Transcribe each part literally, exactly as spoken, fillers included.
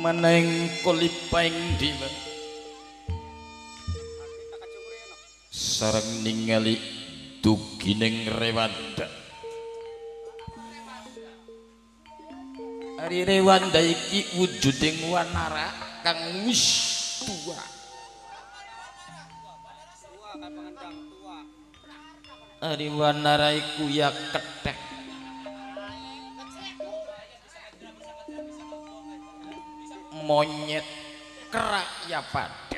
maneng kolipaing diwa sareng ningali dugining Rewanda. Ari Rewanda iki wujuding wanara kang wis tua. Ari wanara iku ya kethek. Monyet kerak ya pada.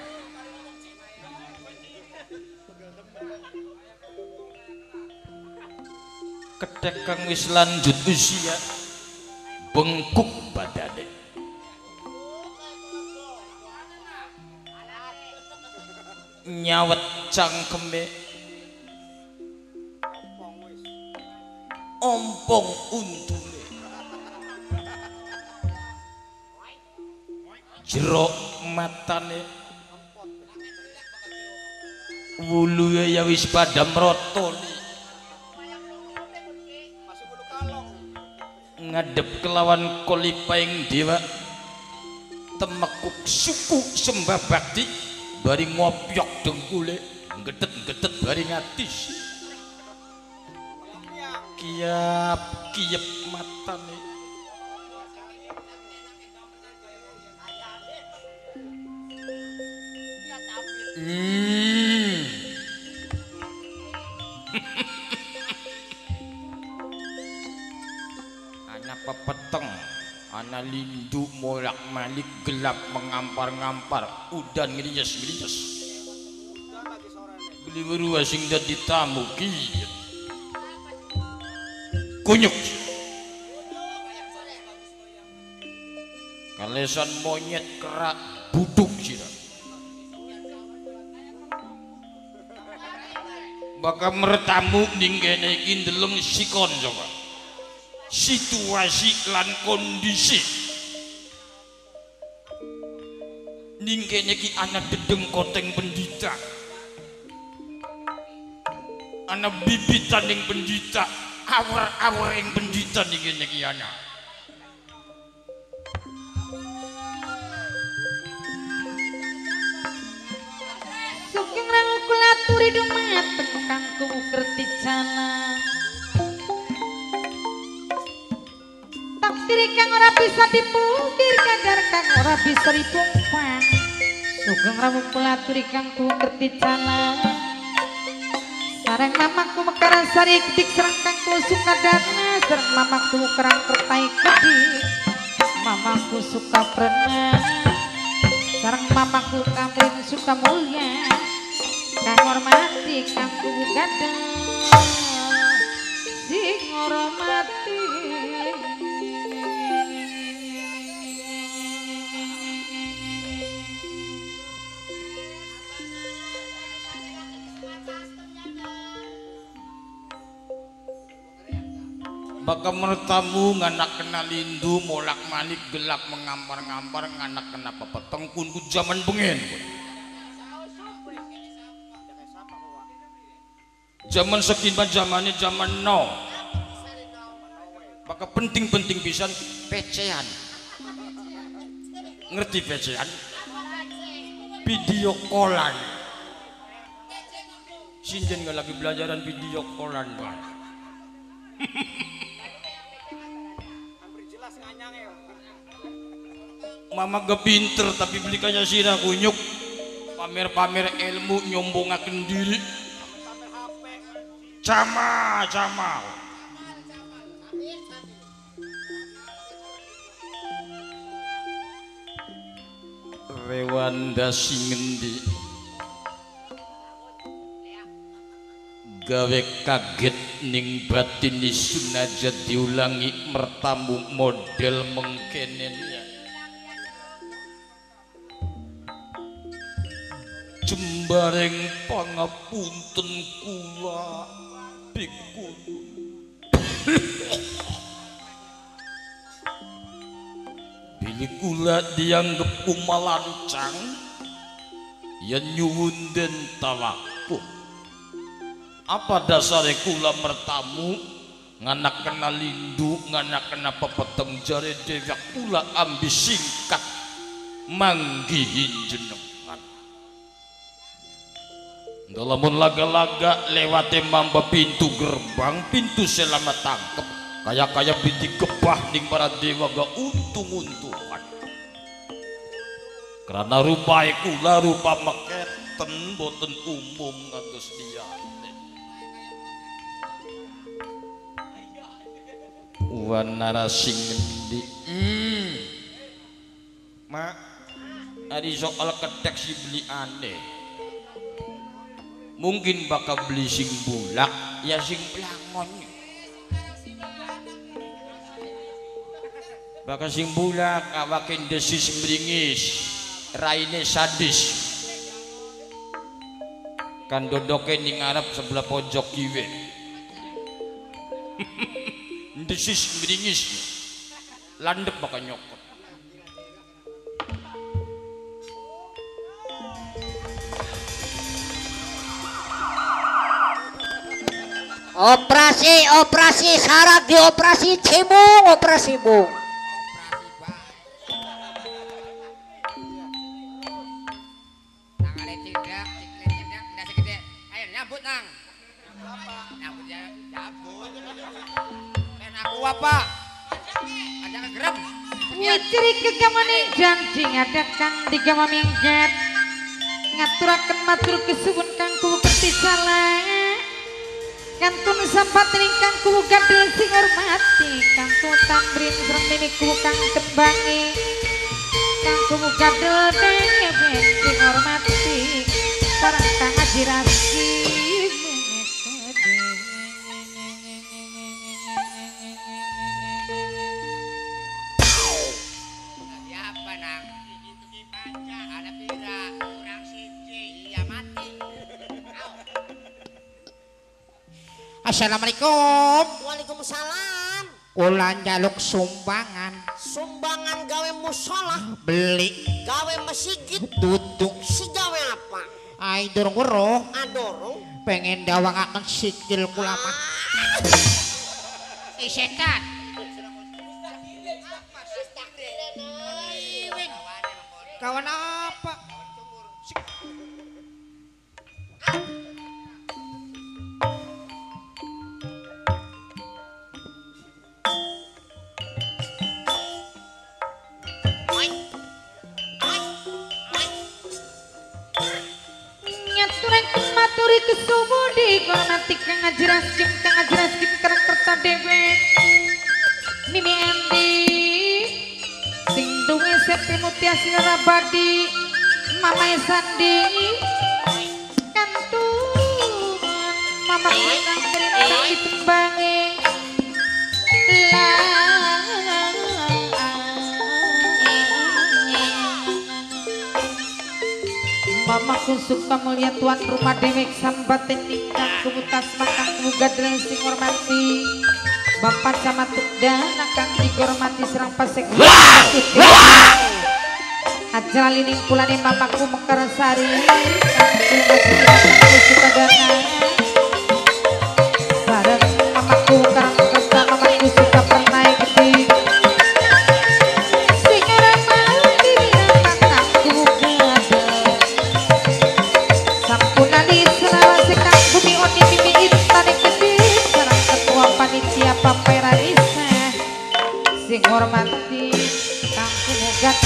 Kethek kang wis lanjut usia bengkuk badane. Nyawet cangkeme ompong untune jerok matane wuluhe ya wis padha mrotoli ngadep kelawan kolipaing dewa temekuk suku sembah bakti bari ngopyok dengkule gedet-gedet bari ngatis kiap kiep matane hmm. Anak pepeteng ana lindu molak malik gelap mengampar-ngampar udan ngrijes-ngrijes beli weruh sing dadi tamu ki kunyuk kalesan monyet kerak buduk sira bakal mertamu ning kene iki ndeleng sikon coba situasi lan kondisi ning kene iki ana dedeng koteng pendita ana bibitaning pendita awar-awar yang pendita ning kene iki ana Sugeng rang kula aturi dumateng kangku kerti jana takdir kang ora bisa dipungkir kadar kang ora bisa dipungpang sugeng rang kula aturi kangku kerti jana sareng mamaku mekaran sari kedik serang kangku suka dana sereng mamaku kerang kertai kedik mamaku suka berenang sareng mamaku kamrin suka mulia kang hormati kangku gadang sing hormati bakal mertamu nganak kena lindu molak malik gelap mengampar-ngampar nganak kena pepeteng kunku zaman bengen zaman sekian zamannya zaman no bakal penting-penting pisan pecean ngerti pecean video callan sinjen nggak lagi belajaran video callan bang mama gak pinter tapi beli kaya sira kunyuk pamer-pamer ilmu nyombongaken diri cama cama Rewanda sing ngendi gawe kaget ning batin sunajat diulangi mertamu model mengkenennya jembareng pangapunten kula pikun bili kula dianggep umalancang yen nyuwun den tawakuh apa dasare kula mertamu nganak kena lindu nganak kena pepeteng jare dewek kula ambis singkat manggihin jenengan. Dalamun laga-laga lewati mamba pintu gerbang, pintu selamat tangkep kaya-kaya binti kebah ning para dewa ga untung-untungan. Karena rupa kula rupa meketen boten umum ngantos liyane. Wanara sing ngendi? Hmm. Mak, ari soal ketek si beli aneh. Mungkin bakal beli sing bulak ya sing pelangon. Bakal sing bulak awakin desis meringis, raine sadis. Kan dodoke ning ngarep sebelah pojok kiwe. Desis meringis landep bakal nyokot. Operasi, operasi syarat dioperasi cibung, operasi bung. Tangannya tidak, ciklet tidak, tidak segede. Ayo nyambut nang. Nyambut ya, nyambut. Dan aku apa? Ada kegerem. Wiciri kegamaning janji ngadakan tiga maminggat ngaturaken matur kesuwun kang kuwu kerti salah. Kantun sampat ingkang kuwu gadel sing hormati, kantun tambrin srengenge kuwu kang tembangi, kang kuwu gadel dewe sing hormati, sareng kang ajirasi Siapa nang? Ada pira, kurang siji, iya mati. Assalamualaikum. Waalaikumsalam. Kula njaluk sumbangan. Sumbangan gawe musola, Beli gawe masjid, duduk. si gawe apa? Ai durung weruh, Adorong. pengen dawangaken sikil kula mah. Eh setan. Kawan apa? ngaturaken maturi kesuwudi hormati kang ajiraskim kang ajiraskim karang kerta dewe mimi endi sing duwe sepi mutia sinarabadi mamae sandi kantun mama kang perintah ditembangi lah Mamaku suka melihat tuan rumah dewek sambaten ingkang kumutas makang mugadreng sing hormati Bapak Camatuk dan kang dihormati serang pasek Ajalin pulane mamaku mekar sari kang suka dana bareng mamaku karang kerta mamaku suka pernah gede Pampairanisa sing hormati kang kumugat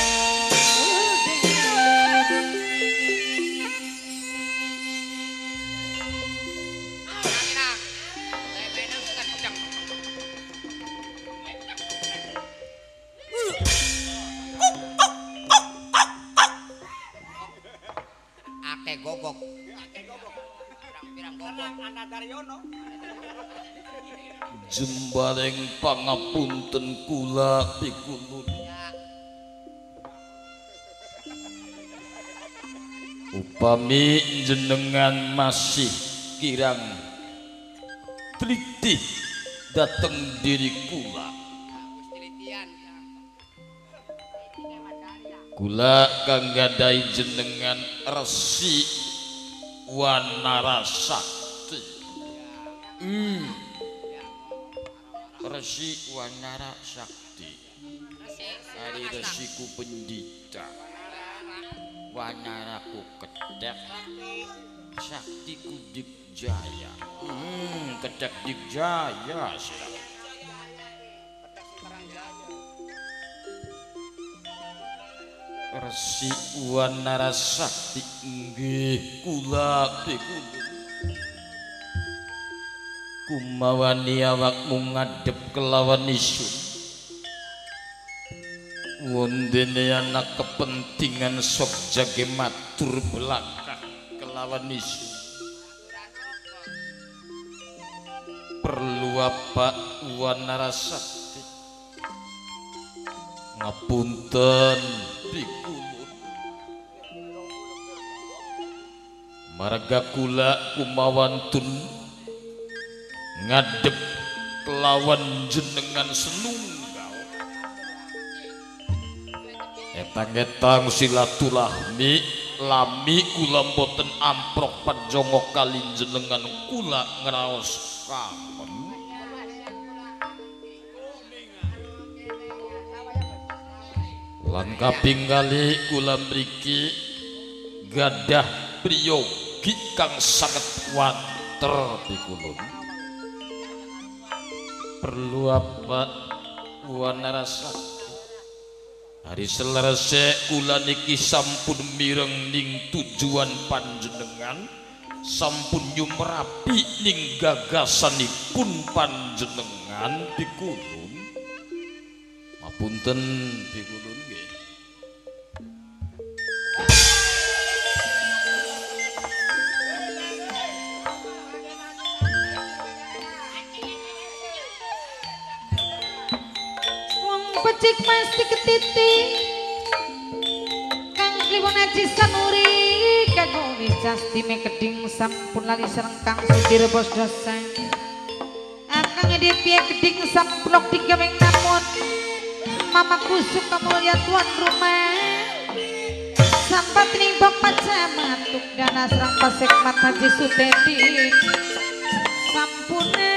Ake gogok. Pirang-pirang gogok. Anak Daryono. Jembareng pangapunten kula pikulun upami jenengan masih kirang teliti dateng diri kula kula kang gadai jenengan Resi Wanarasakti. hmm Resi Wanara Sakti. dari resiku pendita wanaraku kedek saktiku dikjaya hmm kedek dikjaya sirah Resi wanara sakti inggih kula pikulun kumawani awakmu ngadep kelawan isun wondene anak kepentingan sok jage matur belakang kelawan isun perlu apa wanara sakti ngapunten pikulun marga kula kumawantun ngadep kelawan jenengan senunggal etang-etang silaturahmi lami kula mboten amprok panjongo kali jenengan kula ngraos kangen lan kaping kali kula mriki gadah priyogi kang sanget water pikulun perlu apa wanara sakti hari selesai kula niki sampun mireng ning tujuan panjenengan sampun nyumrapi ning gagasanipun panjenengan pikulun mapunten pikulun nggih Pecik mesti ketiti kang kliwon aji sanuri kagoni jastime keding sampun lali serengkang sudir bos dosa akang edipie keding samplok digaweng namun mama kusuk kamulya tuan rumah sampat ning bapak jamatuk dana serang pasek mata haji sutedi sampun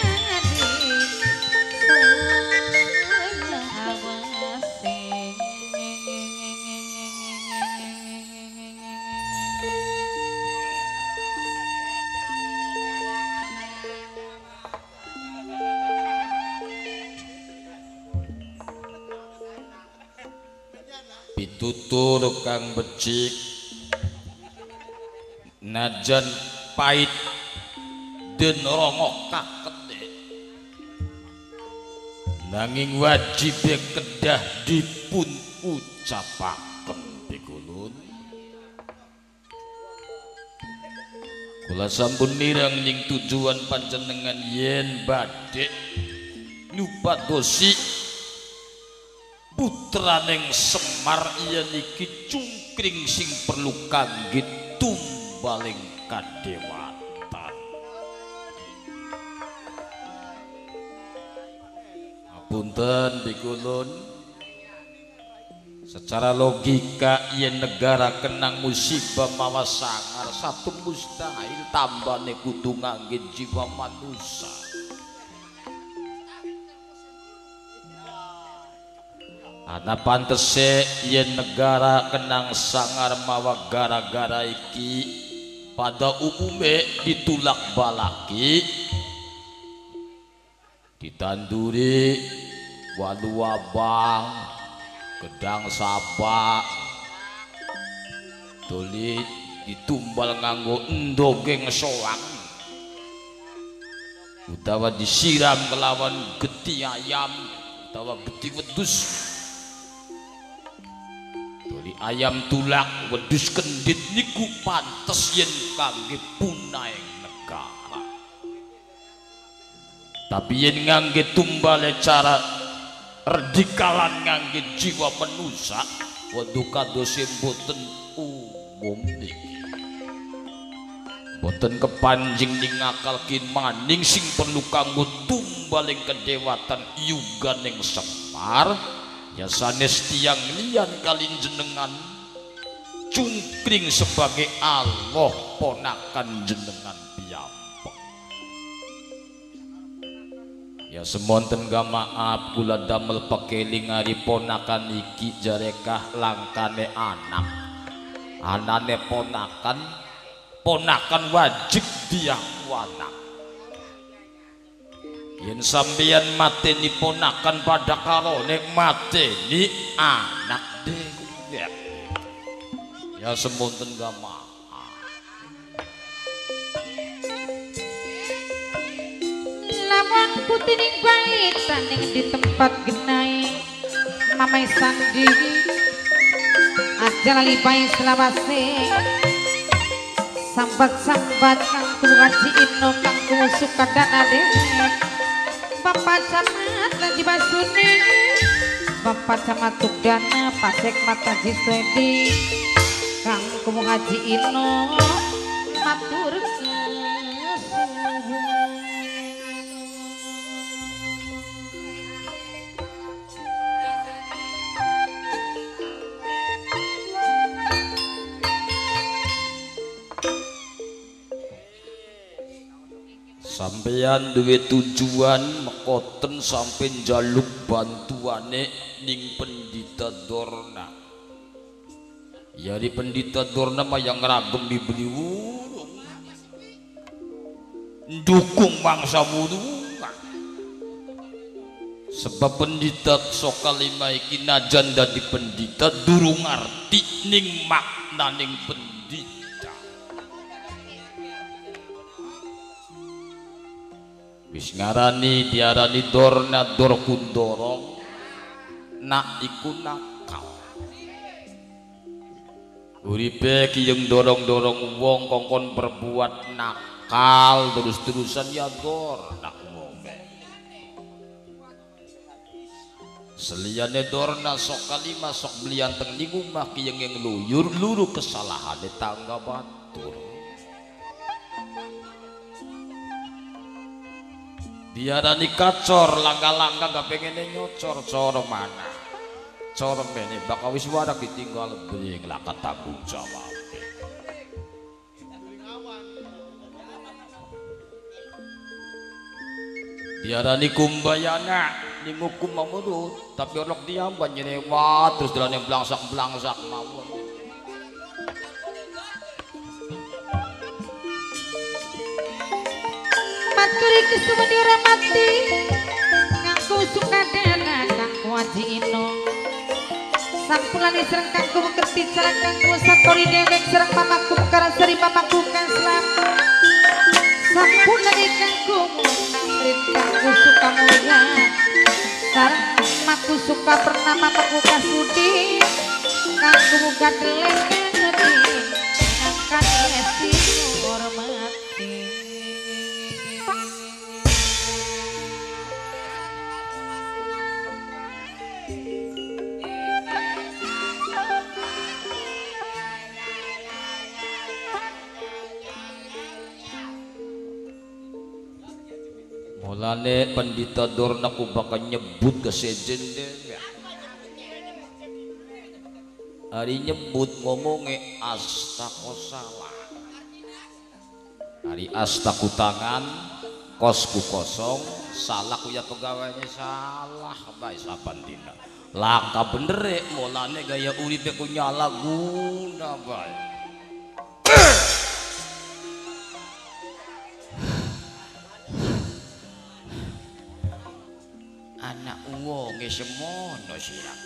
pitutur kang becik najan pait den rongok kakete nanging wajib kedah dipun ucapaken pikulun kula sampun mireng ning tujuan panjenengan yen badhe nyupadosi putraning Semar iya niki cungkring sing perlu kangge tumbaling kadewatan apunten pikulun secara logika yen negara kenang musibah mawa sangar satu mustahil tambane kudu ngangge jiwa manusia ana pantese yen negara kenang sangar mawa gara-gara iki pada umume ditulak balaki ditanduri walu abang gedang sabak tuli ditumbal nganggo endogeng soang utawa disiram kelawan geti ayam utawa geti wedus tuli ayam tulak wedus kendit niku pantes yen kangge punaing negara tapi yen ngangge tumbale cara redikalan ngangge jiwa manusia waduh kados mboten umum niki mboten kepanjing ning akal kin maning sing perlu kanggo tumbaling kedewatan yuganing Semar ya sanes tiang liyan kalin jenengan cungkring sebagai Allah ponakan jenengan piyambak Ya semonten ga maaf kula damel pekeling ari ponakan iki jarekah langkane anak anane ponakan ponakan wajib diaku anak yen sampeyan mateni ponakan pada karone mateni anak dhewe ya semonten ga maaf lamun putining balita ning di tempat genai mamai sandi aja lalipai selawase sambat-sambat kang kuwaji ino kang suka dana dewek bapak camat lagi basuni bapak camat dana pasek mata jiswedi kang kuwaji ino matur sampeyan duwe tujuan mekoten sampai njaluk bantuane ning Pendita Dorna ya di Pendita Dorna mah yang ragem dibeli wurung dukung mangsa wurungan sebab Pendita Sokalima iki najan dadi pendita durung ngarti ning maknaning pendita wis ngarani diarani Dorna Dor Kundorong nak iku nakal uripe ki yang dorong-dorong wong kongkon berbuat nakal terus-terusan ya Dorna wonge seliyane Dorna sok kalima sok belian teng ning omah ki yang ngluyur luru kesalahane tangga batur diarani kacor langka-langka gak pengen nyocor cor mana cor mene bakal wis warak ditinggal beli ngelaka tanggung jawab diarani kumbayana ning hukum mamurut tapi orok diamban nyenewat terus dalane blangsak-blangsak mawon maturi kesuwen ramati nganggo sukadana kang waji ino sampulane sereng kanggo mengerti cara kanggo satori dewek sereng mamaku perkara seri mamaku kan selamat sampulane kanggo nangrit kanggo suka mulia sareng maku suka pernah mamaku kasudi kanggo muka deleng ngerti ngangkat esi hormati mulane Pendita Dorna ku bakal nyebut ke sejen dewe hari nyebut ngomonge astako salah hari astaku tangan kosku kosong salah ku ya pegawainya salah baik saban dina langka bener mulane gaya uripe ku nyala guna baik anak wonge semono sirah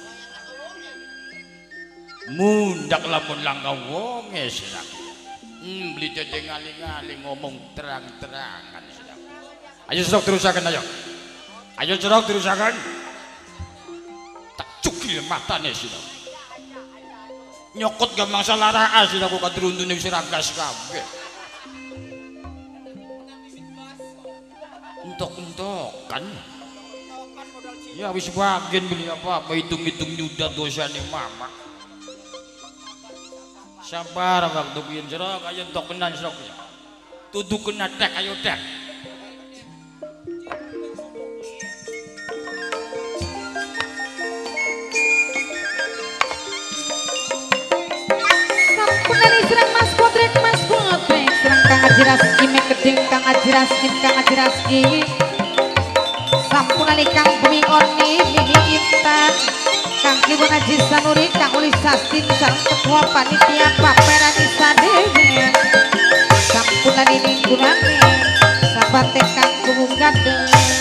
mundak lamun langka wonge sirah hmm, beli cece ngali-ngali ngomong terang-terangan sirah ayo serok terusakan ayo ayo serok terusakan tak cukil matane sirah nyokot gak masalah raas sirah kok kadruntune sirah gas kabeh entok-entokan ya wis bagian beli apa-apa hitung-hitung nyudah dosa nih mama sabar waktu bikin serok ayo entok kenan serok tuduh kena tek ayo tek sampunani serang mas kotrek mas kotrek serang kang ajiraski mekeding kang ajiraski kang ajiraski Sampunani kang bumi oni mini intan kang Ibu Haji Sanuri kang Uli Sastin sang ketua panitia pameran Isadewe sampunani ninggunane sabate kang kugung gade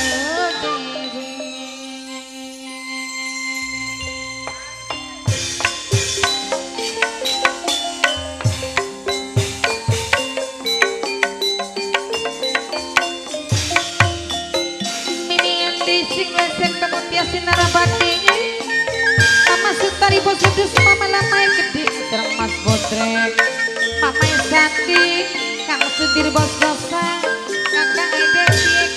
Sinarabati Mama Sutari bos wedus Mama Lamai gede Serang Mas Botrek Mama Sandi Kang Sudir bos dosa Kakang Ede Piek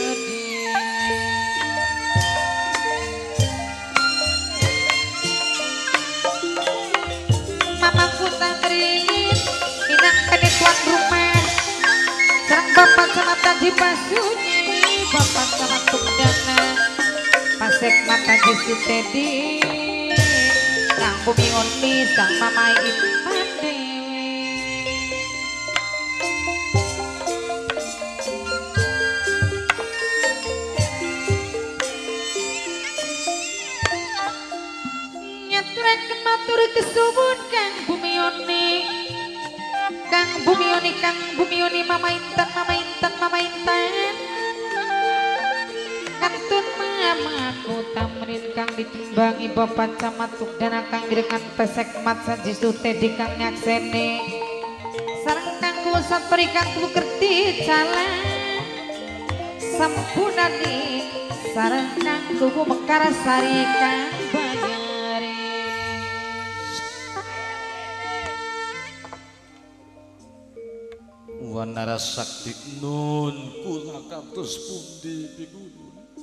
Mama Kutangrin Inang kene tuan rumah Serang Bapak sama Taji Basunyi Bapak sama Tungdana Pasek mata jisu tedi Kang bumi oni sang mamai ipade Nyaturek matur kesubun Kang bumi oni Kang bumi oni Kang bumi oni mama intan mama intan mama intan Kantun mamaku tamrin kang ditimbangi bapak camat dan kang dengan pesek mat sajisu tedi kang nyaksene sareng kang kusat peri kang ku kerti cala sampunani sareng kang ku mekar sari kang bayari wanara sakti nun kula kados pundi pigunun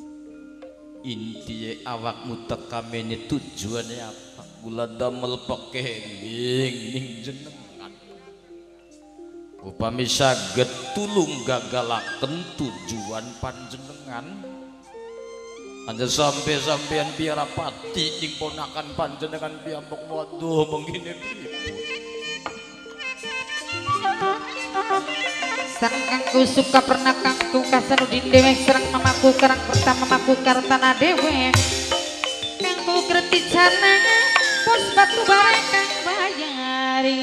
intiye awakmu tekamene tujuane apa kula damel pekenging ning jenengan upami saged tulung gagalaken tujuan panjenengan anja sampe sampean piara pati ing ponakan panjenengan piyambak waduh mengine pripun Sang kangku suka pernah kangku kasanudin dewek serang mamaku kerang pertama mamaku kartana dewek kangku kerti cana pos batu bare kang bayari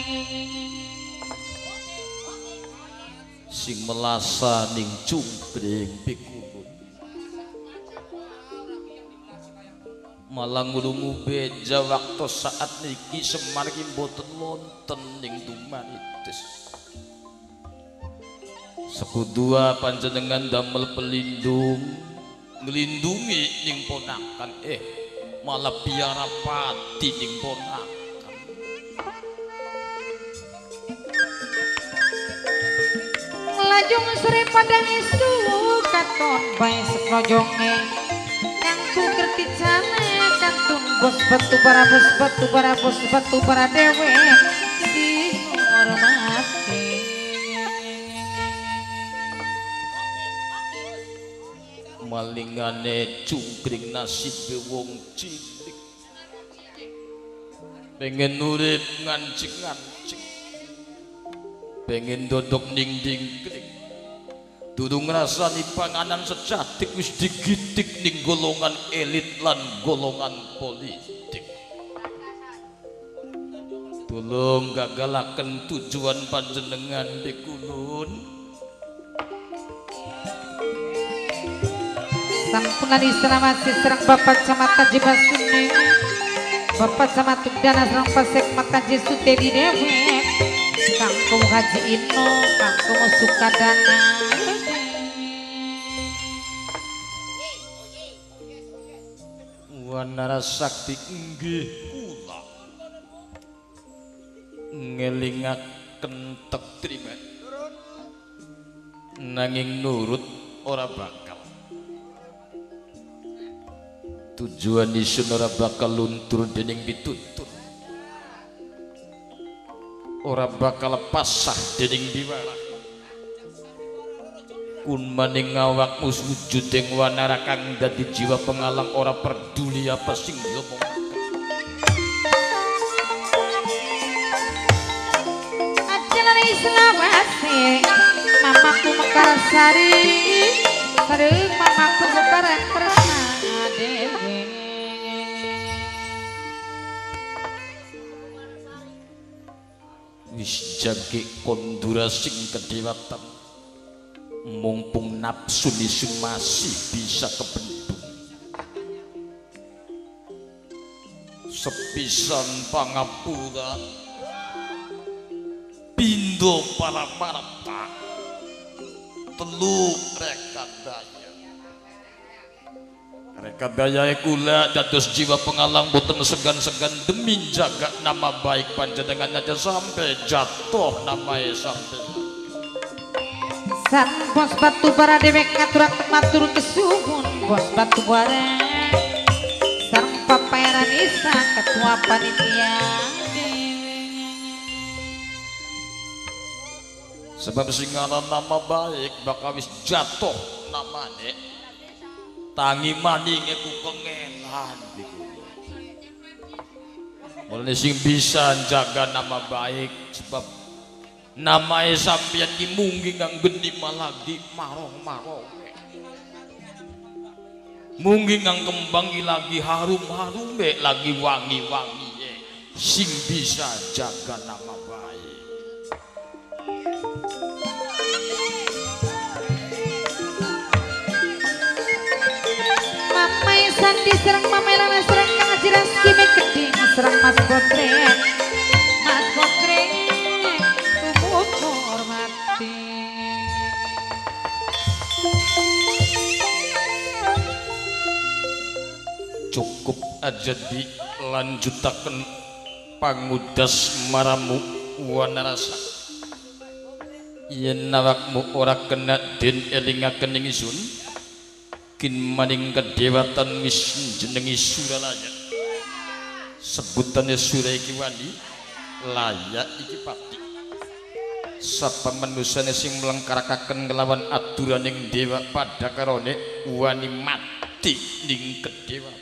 sing melasa ning cumpring pikulun malang ngulungu beja waktu saat niki Semar ki mboten wonten ning dumanitis sekudua panjenengan damel pelindung ngelindungi ning ponakan eh malah piara pati ning ponakan melajung sore padang isu katon bae sekrojonge kangku kerti cana kantun bos batu bara bos batu bara bos batu bara dewe si hormati malingane cungkring nasib wong cilik pengen urip ngancing-ngancing pengen dodok ning dingkring dudu ngrasani panganan secatik wis digitik ning golongan elit lan golongan politik tulung gagalaken tujuan panjenengan dikulun sampunani selamasi serang bapak camat Taji Basuni bapak camat Tugdana serang pasek mata Jesu tedi dewe kangku Haji Ino kangku Sukadana wanara sakti inggih kula ngelingaken tektrimen nanging nurut ora bakal tujuan isun ora bakal luntur dening pitutur ora bakal pasah dening biwara kun maning awakmu wujud ing wanara kang dadi jiwa pengalang ora peduli apa sing diomongaken ajalane selawase mamaku Mekarsari sareng mamaku bareng tresna dewe. Wis jage kondura sing kedewatan mumpung nafsu nisun masih bisa kebendung sepisan pangapura pindo para marta telu rekadaya rekadaya kula dados jiwa pengalang boten segan-segan demi jaga nama baik panjenengan aja sampai jatuh namae sampai San bos batu bara dewek ngaturak matur kesuhun bos batu bara sareng papayaran isa ketua panitia sebab singaran nama baik bakal wis jatuh namane tangi maninge ku kengelan mulai sing bisa jaga nama baik sebab namanya sampeyan ki mungkin ngang bendi malagi marong-marong mungkin ngang kembang lagi harum-harum lagi wangi-wangi sing bisa jaga nama baik Mamai Sandi serang Mamai Lana serang Kang Jiras Kimi Keding serang Mas Kotrek Mas Kotrek cukup aja dilanjutaken pangudas maramu wanarasa yen awakmu ora kena den elingaken ing ingsun kin maning kedewatan wis jenengi Suralaya sebutane sura iki wani layak iki pati sapa manusane sing mlengkarakaken nglawan aturaning dewa padakarone wani mati ning kedewatan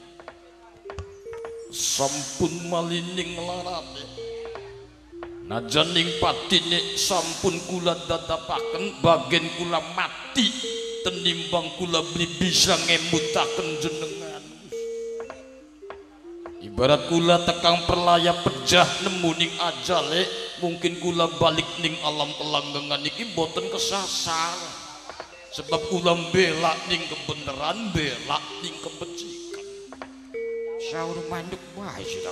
sampun malining larane najan ning patine sampun kula dadapaken bagen kula mati tenimbang kula beli bisa ngemutaken jenengan ibarat kula tekang perlaya pejah nemu ning ajale mungkin kula balik ning alam kelanggengan iki boten kesasar sebab kula bela ning kebenaran bela ning kebencian saur manduk wae sira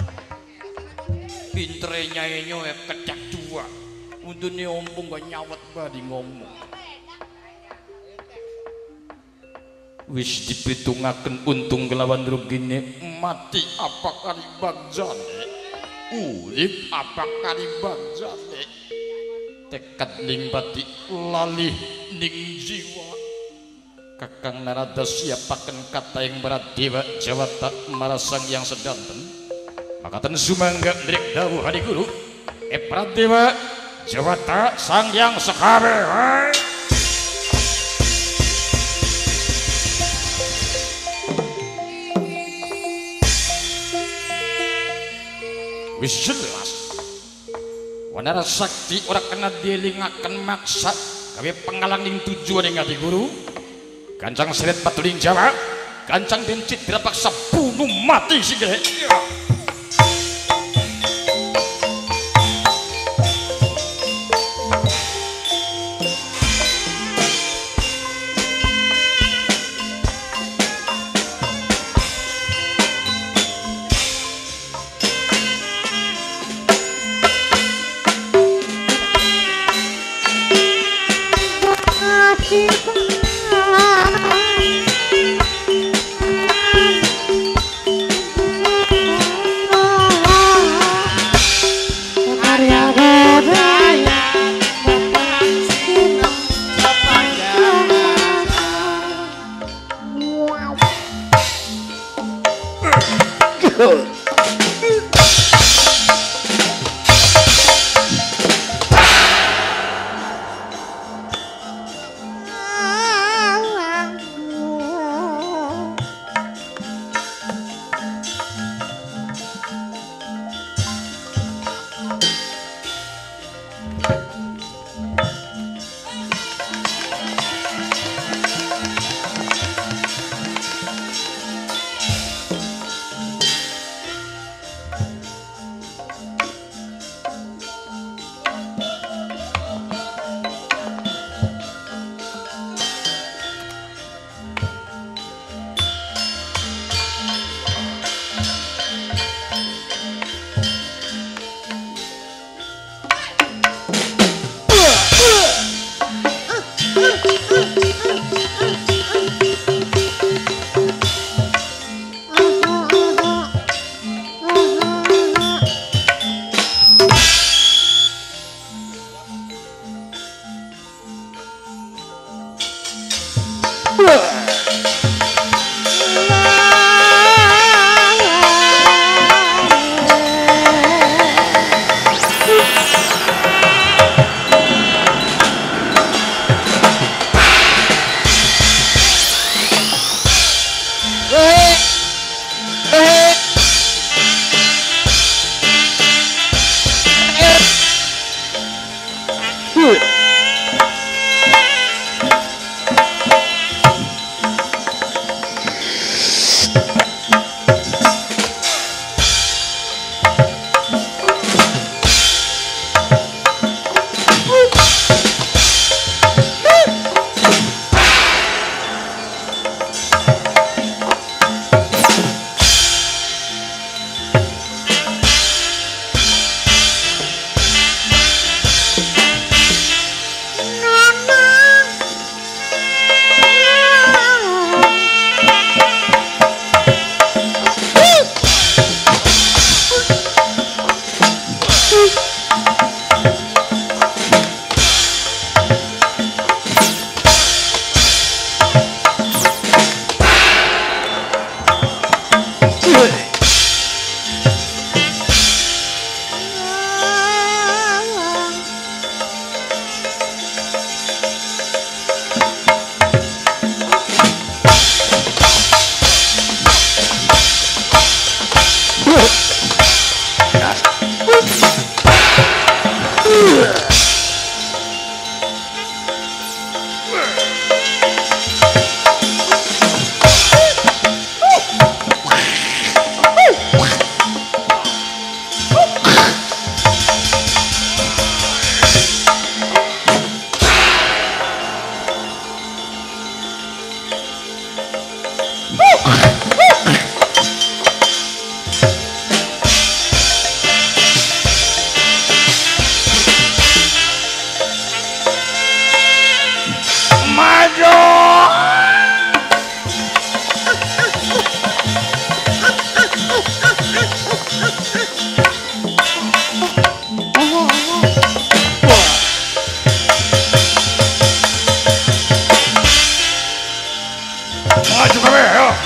pintere nyae nyoe kecak dua untune ompong gak nyawet badi ngomong wis dipitungaken untung kelawan rugine mati apa kali bagjane urip apa kali bagjane tekad ning pati lalih ning jiwa Kakang Narada siapaken kata yang berat dewa Jawata marasang yang sedanten makaten sumangga ndrik dawuh Adi Guru eprat dewa Jawata sang yang sekabe wis jelas wanara sakti ora kena dielingaken maksa gawe pengalang ning tujuan ing Adi Guru Gancang seret patuling Jawa, gancang den cidra paksa bunuh mati singgih.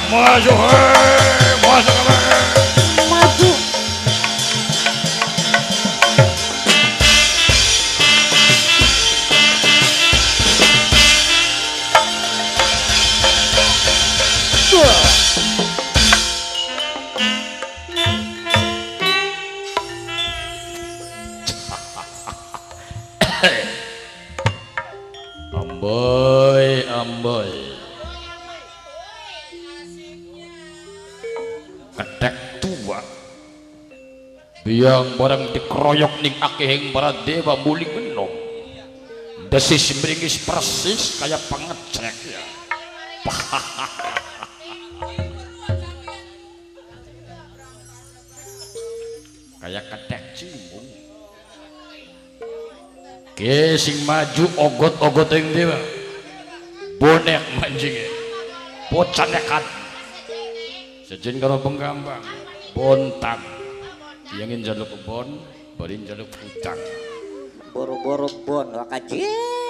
Maju hei, maju hei. Maju. Amboy, amboy. Kedek tua. Biang barang dikeroyok ning akehing para dewa muling menom. Desis meringis persis kayak pengecek ya. Kayak kedek cimbung. Ke sing maju ogot-ogot yang dewa bonek manjingnya pocan nekat sejen karo penggambang bontang yang jaluk bon barin jaluk utang Boro-boro bon wakaji.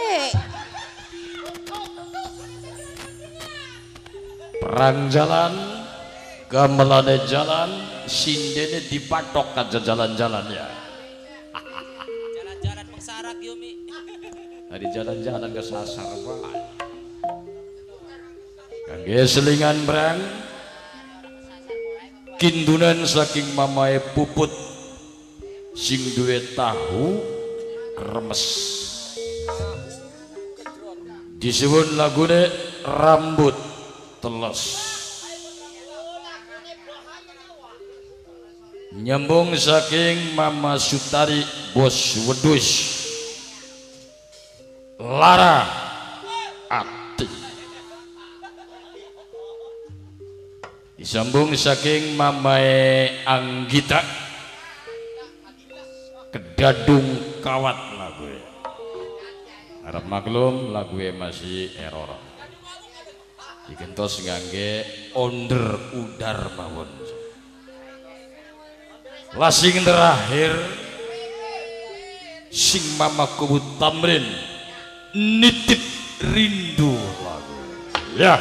perang jalan gamelane jalan sindene dipatok aja jalan-jalan ya. Jalan-jalan pengsarak Yumi. Dari jalan-jalan ke sasar wae. Kangge selingan brang kindunan saking mamae puput sing duwe tahu kremes. Disuwun lagune rambut teles. Nyambung saking Mama Sutari bos wedus lara ati disambung saking Mamae Anggita kedadung kawat lagu harap maklum lagu masih error dikentos ngangge onder udar mawon. Lasing terakhir sing Mama Kubut Tamrin nitip rindu lagu ya.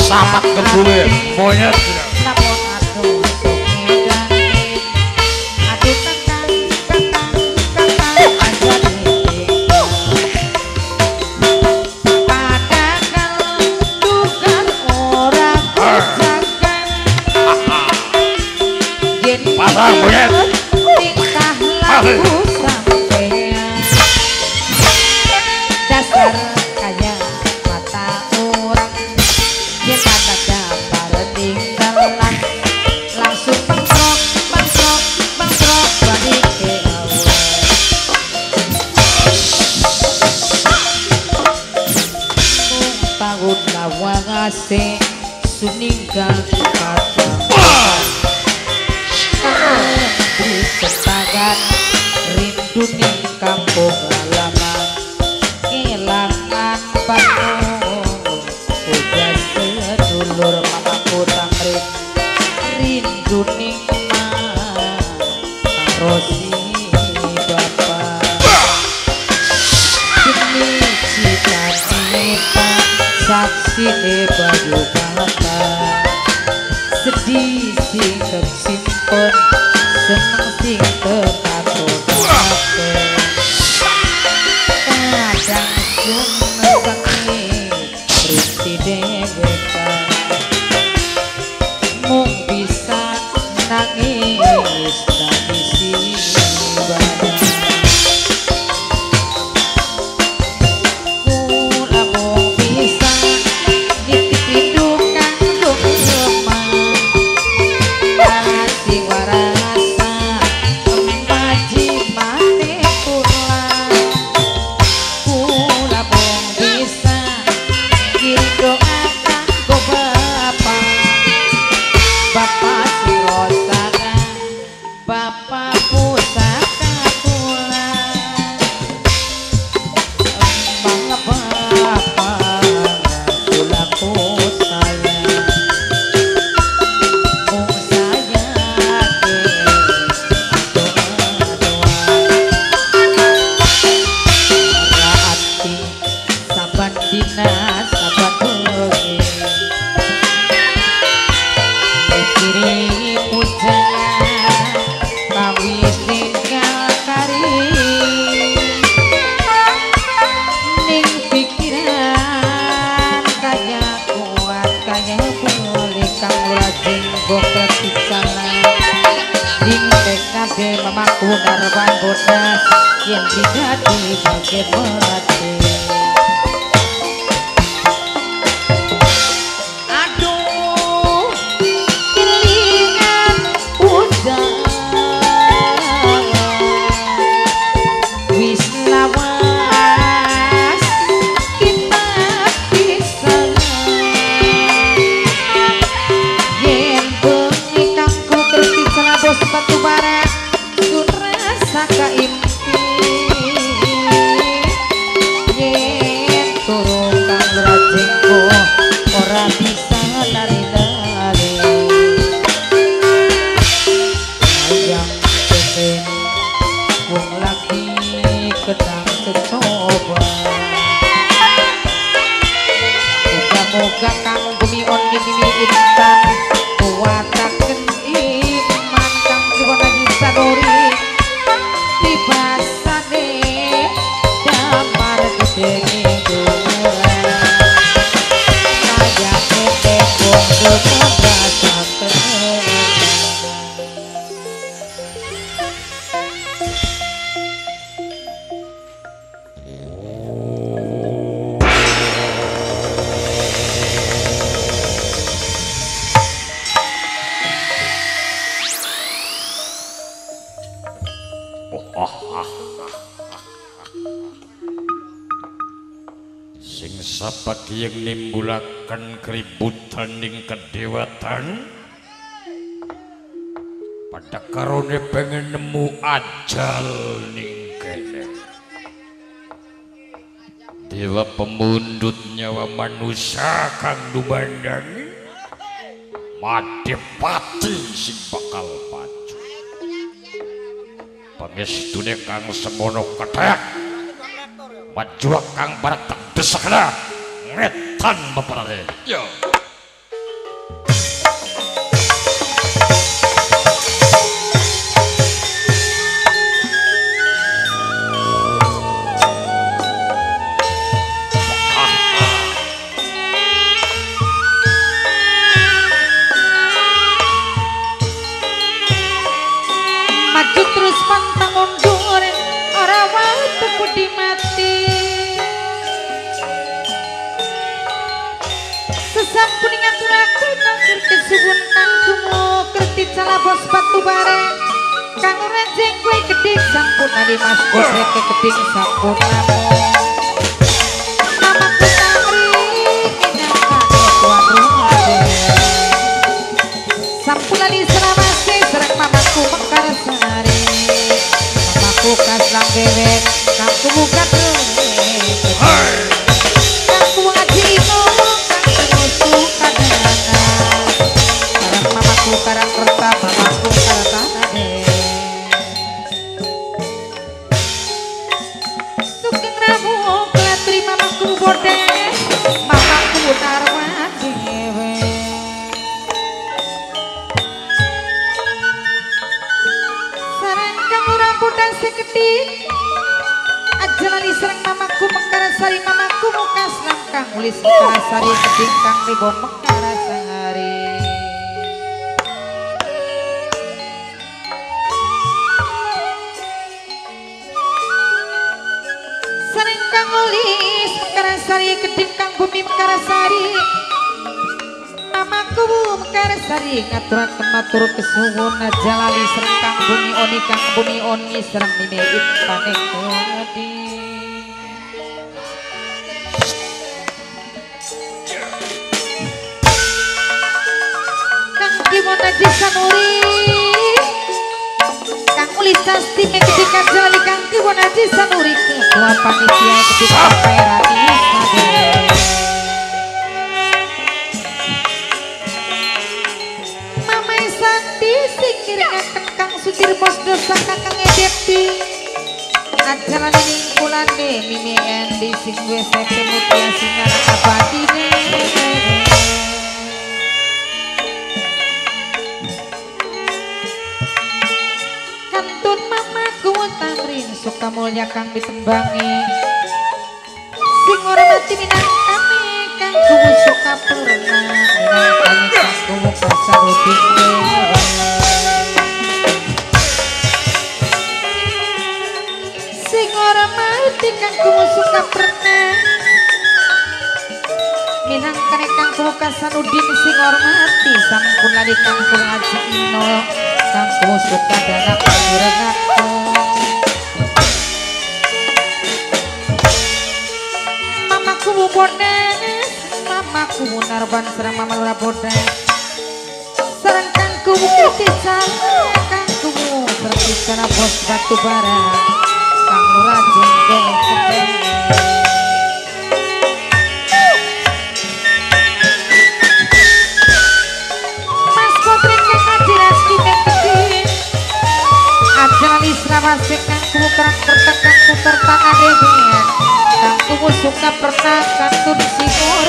sapat kebule monyet lapor aduh sungedane aduh kakang kakang kakang aja padahal dukan ora kujagan yen pasang monyet tingkah laku sampean dasar kaya mata orang yen kata dapat tinggalan langsung bangkrok bangkrok bangkrok balik ke awal tahun lawangase suninggal kata di setagan rindu ning kampung halaman kelangan bangun udah sedulur mamaku tangrit rindu ning rosi bapak ini cita-cita saksi bayu kata sedih sing tersimpen seneng sing tertato-tato kadang cuma sakit berhenti dewekan mung bisa nangis nangis badan kula mung bisa dititipkan lemah kasih warasa wajib mati pula kula mung bisa kirim doa kanggo bapak bapak sirosana bapak pusaka kula embang bapak kula ku sayang mung sayang raati saban dina saban bengi mikirin pujangan kawis tinggal kari ning pikiran kaya kuat kaya boleh kang lajeng boket dicana ning tekade mamaku darban bodas yen tidak dibagi mati aduh kelingan udah wis lawas kita bisa yen bengi kanggo kerti celabo sepatu bara sun rasa kaimpi yen turun kang rajengko ora bisa lari-lari ayang pengen wong lagi kedang secoba moga-moga kang bumi on mimi intan kuataken iman kang jiwana disadori dibasane damar gede ngidul kaya ete wong kebasaken sing sapagi yang nimbulaken keributan ning kedewatan pada karone pengen nemu ajal ning kene dewa pemundut nyawa manusia kang dumandangi Madepati sing bakal maju pangestune kang semono kethek maju kang barak tak desakna ngetan beberade yo di mati sesampun ngaturaku nanggur kesuwun kang kumu kerti calabos batu bare kang ora jengkwe gedhe sampun ali mas bodrek gedhe sampun namo mamaku tamri nyangkane tuan rumah sampun ali serawase sereng mamaku mekar sari mamaku kaslang bebek kang kumu kadrone kang kumu ngaji ngomong karang kerta mamaku karta ade sugeng ramu klatri mamaku bode mamaku darwan dewe sareng kang ora budang sekedik ajalani sereng mamaku Mekarsari mamaku mukas langkang ulis Mekarsari keding kang ribon Mekarsari nulis Mekarsari keding kang bumi Mekarsari mamaku Mekarsari ngaturaken matur kesuwun jalali sereng kang bumi oni kang bumi oni sereng mimeit panek kodi kang kiwon aji sanuri kang ulis sasti ketika jalali kang kiwon aji sanuri ketua panitia ketika perani sade mamai sandi singkir ngeken kang sutir bos dosa kakang edepti ajaran lingkulane mimi endi sing wes sepe mutia singar abadine kantun mamaku tamrin suka mulya kang ditembangi sing ora mati minangkane kang kuwu suka purna minangkane kang kuwu kasarudin sing ora mati kang kuwu suka purna minangkane kang kuwu kasarudin sing ora mati sampun lali kang kuwu ajino kang kuwu suka dana panjurengaku mamaku bodeng mamaku narban serang mama lura bodeng serang kang kuwu ketisal kang kuwu terpisana bos batu bara kang lura jenggong sedeng mas bodreng kang ajiras kine kedih ajaran israwase kang kuwu kerang pertekan putar tangan degen kang kuwu suka pernah kantun singor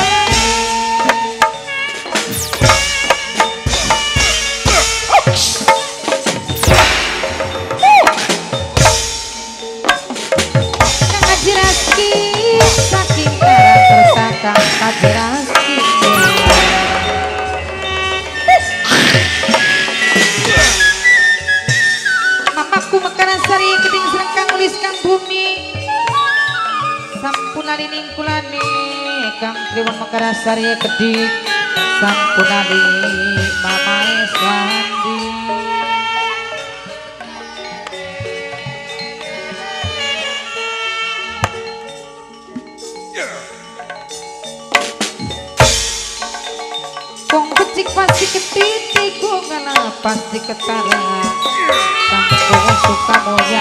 kang ajiraski saking karang tertakang ajiraski mamaku Mekarsari keding sereng kang ulis kang bumi sampunali ningkulane kang Kliwon Mekarsari keding sampunali mamae sandi kong becik pasti ketiti kong ngana pasti ketara kang kuwu suka moya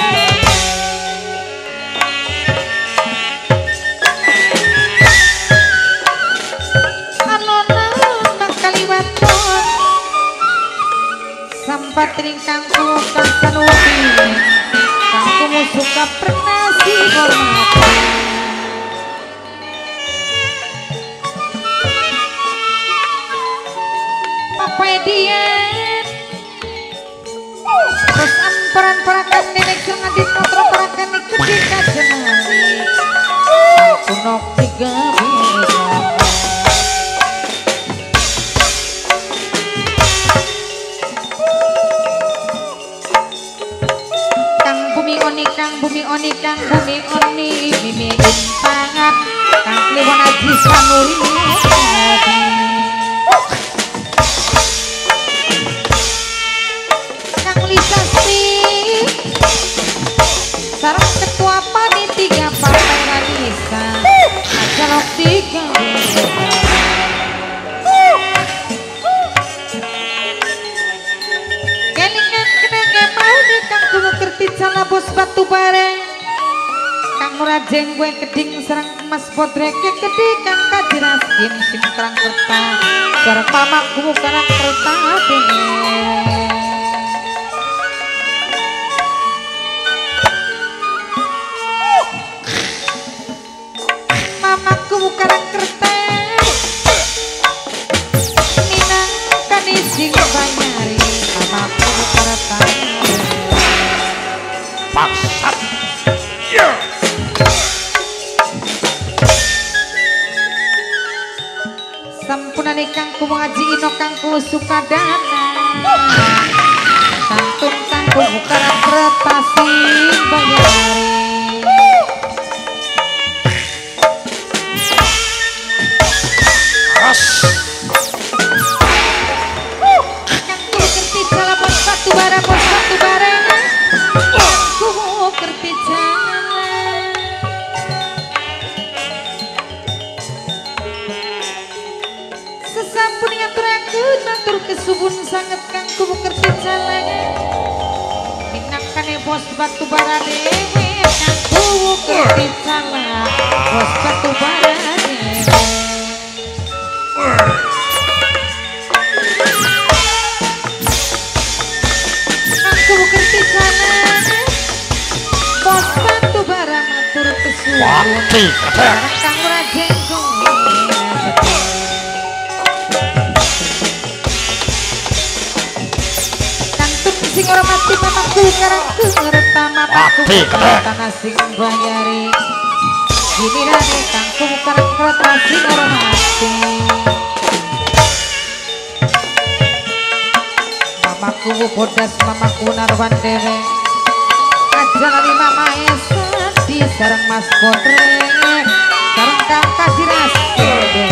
sampat ringkang kuwu kang sanudi kang kuwu suka pernah si hormati apa dian terus amperan perakan nenek jangan dinotro perakan ikut dikajenali kunok tiga bintang kang bumi oni kang bumi rajeng gue keding serang mas podreke keding kang kajiras kim sim terang kerta suara mamaku karang kerta dene mamaku karang kerta minang kanising banyari mamaku kerta Paksat ya sampunane kangku ngaji ino kangku sukadana santun kangku bukan prestasi bayari as kangku kerti jala bos batu bara bos batu bara kangku kerti jala sesampun ngaturakeun matur kesubun sanget kangku kerti jala minangkane bos batu bara dewe kangku kerti jala bos batu bara dewe kangku kerti jala bos batu bara matur kesubun Wati kedek kang rajeng sing ora mati mamaku karang ngerta mamaku tanah sing bayari gilirane kangku karang kereta sing ora mati mamaku bodas mamaku narwan dewe ajalani mama esa di sareng mas potre sareng kang kajiras dewe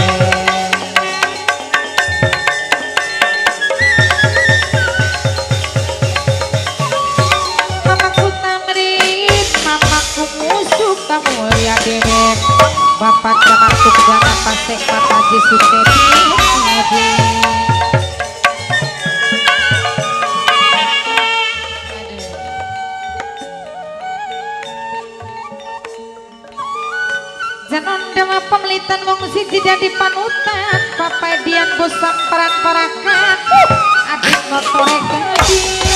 mulia dewek bapak zaman tukjana pasek papa Yesus tepi janon dewa pemelitan wong siji jadi panutan papai dian bosam peran parakan adik motore gaji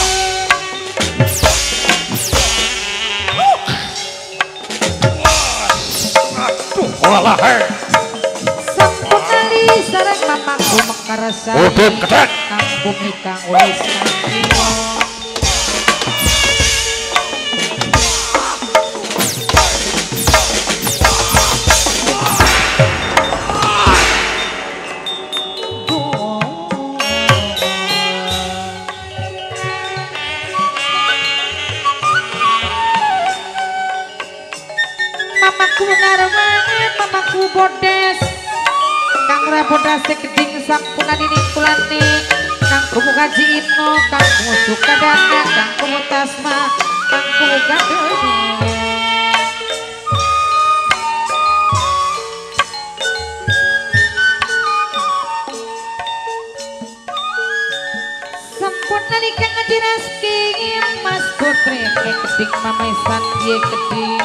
Walah he sampun sareng mamaku mekarasa Udin kedek kampung ikang ulis kangkimo mamaku narwangan mamaku bodes kang rabodas keding sampunan ini kulane kang kumu kaji ino kang kumu sukadana kang kumu tasma kang kumu gadene sampunan ikang ngadireski mas putre keding mamai sandie keding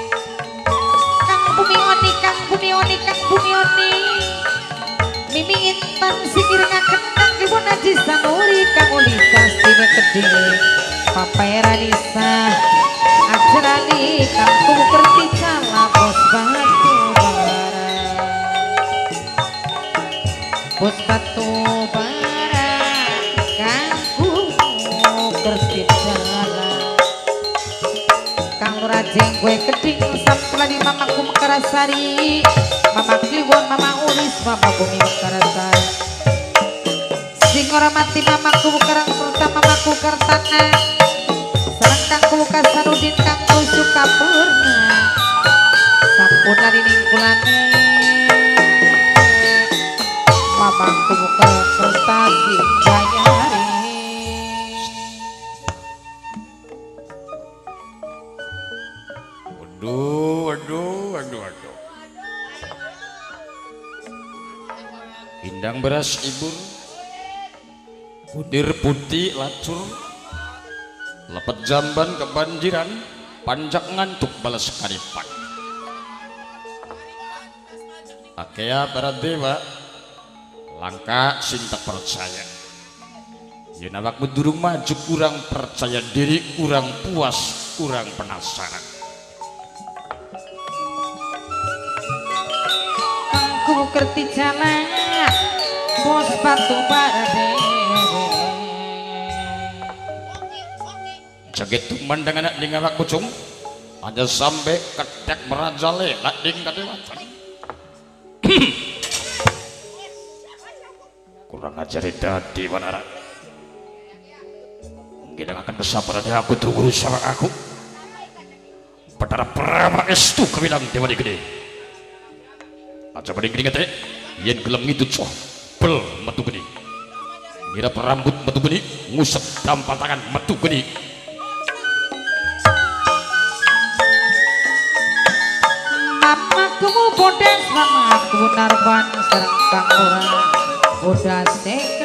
bumi oni kang bumi oni kang bumi oni mimi intan sikir ngaketang ibu najis sanuri kang ulitas dine kedini papera nisa ajarani kang kumu kerti cala bos batu bara bos batu bara kang kumu kerti cala kang rajeng gue keding sampula di mamaku mekarasari mama kliwon mama ulis mama bumi mekarasari sing ora mati mamaku karang serta mamaku kartana sareng kangku kasarudin kangku suka purna sampuna di ningkulane mamaku karang prestasi bayari Waduh, waduh, waduh, waduh. Indang beras ibu, budir putih lacur, lepet jamban kebanjiran, panjang ngantuk balas karipan. Kakea para dewa langka cinta percaya yen awakmu durung maju kurang percaya diri kurang puas kurang penasaran Kangku kerti jalan bos batu barade jaget tumandang anak ning awakmu cung ada sampai ketek merajalela ning kadewatan kurang ajar dadi wanara mungkin akan kesabaran aku tunggu sama aku Batara Brahma estu kewilang dewa gede aja paling gede ngete yen gelem itu coh bel metu gede ngira rambut metu gede ngusep dampal tangan metu gede Mamaku bodas mamaku narban serang kang ora bodas sek